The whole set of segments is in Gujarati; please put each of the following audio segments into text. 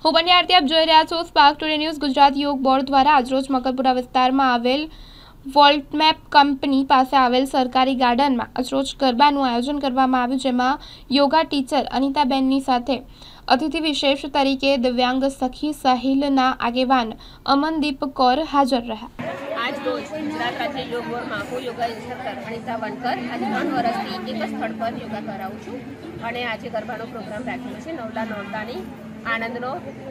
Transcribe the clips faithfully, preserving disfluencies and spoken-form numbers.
હું બન્યા આરતી આપ જોઈ રહ્યા છો સ્પાર્ક ટુડે ન્યૂઝ। ગુજરાત યોગ બોર્ડ દ્વારા આજરોજ મકરપુરા વિસ્તારમાં આવેલ વોલ્ટમેપ કંપની પાસે આવેલ સરકારી ગાર્ડનમાં આજરોજ ગરબાનું આયોજન કરવામાં આવ્યું, જેમાં યોગા ટીચર અનિતાબેનની સાથે અતિથિ વિશેષ તરીકે દિવ્યાંગ સખી સહેલના આગેવાન અમનદીપ કૌર હાજર રહ્યા। आज रोज गुजरात राज्य योग बोर्ड महापौर योगा इंस्ट्रक्टर अनिता वणकर आज ત્રણ વર્ષથી એક જ સ્થળ પર યોગા કરાવું છું અને આજે ગરબાનો પ્રોગ્રામ રાખ્યો છે। નવલા નોરતાની આનંદનો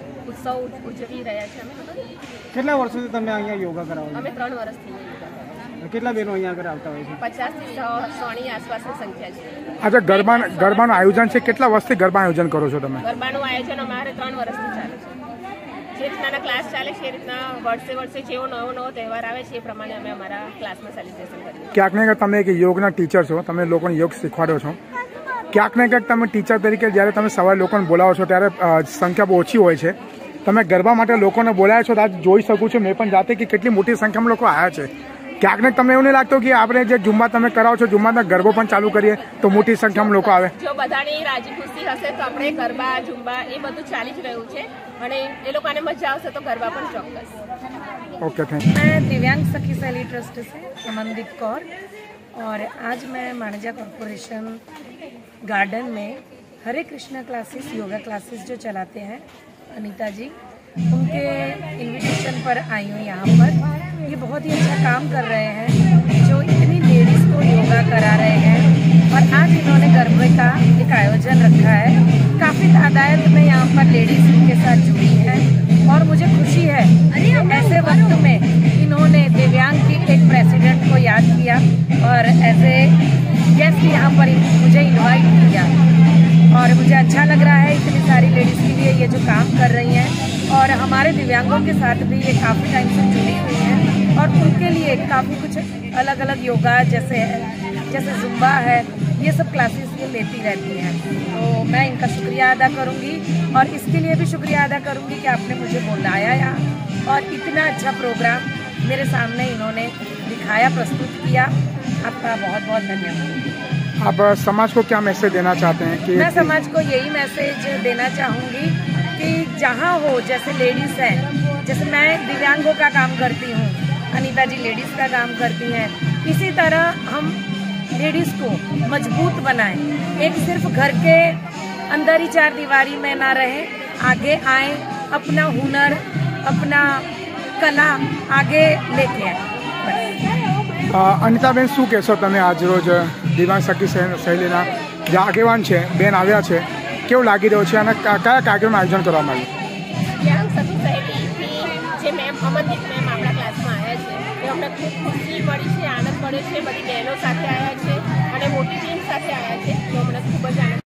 ઉત્સવ ઉજવી રહ્યા છે। અમે કેટલા વર્ષોથી તમે અહીંયા યોગા કરાવો છો? અમે ત્રણ વર્ષથી યોગા કરાવો છો। કેટલા બહેનો અહીંયા આગળ આવતા હોય છે? પચાસ થી સોની આસપાસની સંખ્યા છે। આજે ગરબા ગરબાનું આયોજન છે, કેટલા વર્ષથી ગરબા આયોજન કરો છો તમે? ગરબાનું આયોજન અમારે ત્રણ વર્ષથી ચાલે છે। જે રીતના ક્લાસ ચાલે છે એ રીતના વર્ષે વર્ષે જેવો નવો નવો તહેવાર આવે છે એ પ્રમાણે અમે અમારા ક્લાસમાં સેલિબ્રેશન કરીએ। ક્યાંક ને ક્યાંક તમે એક યોગના ટીચર છો, તમે લોકોને યોગ શીખવાડો છો। ક્યાંક ને ક્યાંક તમે ટીચર તરીકે જ્યારે તમે સવારે લોકોને બોલાવો છો ત્યારે સંખ્યા બહુ ઓછી હોય છે, તમે ગરબા માટે લોકોને બોલાવ્યા છો તો આજ જોઈ શકું છું મેં પણ જાતે કે કેટલી મોટી સંખ્યામાં લોકો આવ્યા છે। ક્યાંક ને તમને એવું નહીં લાગતું કે આપણે જે ઝુમ્બા તમે કરાવો છો ઝુમ્બાના ગરબો પણ ચાલુ કરીએ તો મોટી સંખ્યામાં લોકો આવે? જો બધાની રાજી ખુશી હશે તો આપણે ગરબા ઝુમ્બા એ બધું ચાલી જ રહ્યું છે અને એ લોકોને મજા આવશે તો गरबा पर चौकस। Okay, thank you. मैं दिव्यांग सखी सहेली ट्रस्ट से अमनदीप कौर और आज मैं माणिजा कॉरपोरेशन गार्डन में Hare Krishna classes yoga classes जो चलाते हैं अनीता जी, उनके इनविटेशन पर आई हूँ यहाँ पर। ये बहुत ही अच्छा काम कर रहे हैं जो इतनी लेडीज़ को योगा करा रहे हैं और आज इन्होंने गरबे का एक आयोजन रखा है। काफ़ी तादाद में यहाँ पर लेडीज़ इनके साथ जुड़ी हैं और मुझे खुशी है ऐसे वक्त में इन्होंने दिव्यांग की एक प्रेसिडेंट को याद किया और ऐसे गेस्ट यहाँ पर मुझे इनवाइट किया और मुझे अच्छा लग रहा है इतनी सारी लेडीज़ के लिए ये जो काम कर रही हैं और हमारे दिव्यांगों के साथ भी ये काफ़ी टाइम से जुड़ी हुई हैं और उनके लिए काफ़ी कुछ अलग अलग योगा जैसे जैसे जुम्बा है ये सब क्लासेस ये लेती रहती हैं। तो मैं इनका शुक्रिया अदा करूँगी और इसके लिए भी शुक्रिया अदा करूँगी कि आपने मुझे बुलाया यहाँ और इतना अच्छा प्रोग्राम मेरे सामने इन्होंने दिखाया, प्रस्तुत किया। आपका बहुत बहुत धन्यवाद। आप समाज को क्या मैसेज देना चाहते हैं? कि मैं समाज को यही मैसेज देना चाहूँगी कि जहाँ हो, जैसे लेडीज़ हैं, जैसे मैं दिव्यांगों का काम करती हूँ, अनीता जी लेडीज़ का काम करती हैं, इसी तरह हम लेडीज़ को मजबूत बनाएं। एक सिर्फ घर के अंदर ही चार दीवारी में ना रहे, आगे आए, अपना हुनर अपना कला आगे लेके आए। અનિતાબેન, શું કહેશો તમે આજ રોજ દિવ્યાંગ સખી સહેલીના જે આગેવાન છે બેન આવ્યા છે, કેવું લાગી રહ્યું છે અને કયા કાર્યક્રમનું આયોજન કરવામાં આવ્યું? દિવ્યાંગ સખી સહેલીથી જે મેમ અમનદીપ મેમ આપણા ક્લાસમાં આવ્યા છે એ અમને ખૂબ ખુશી મળી છે, આનંદ મળ્યો છે। બધી બહેનો સાથે આવ્યા છે અને મોટી ટીમ સાથે આવ્યા છે તો અમને ખૂબ જ આનંદ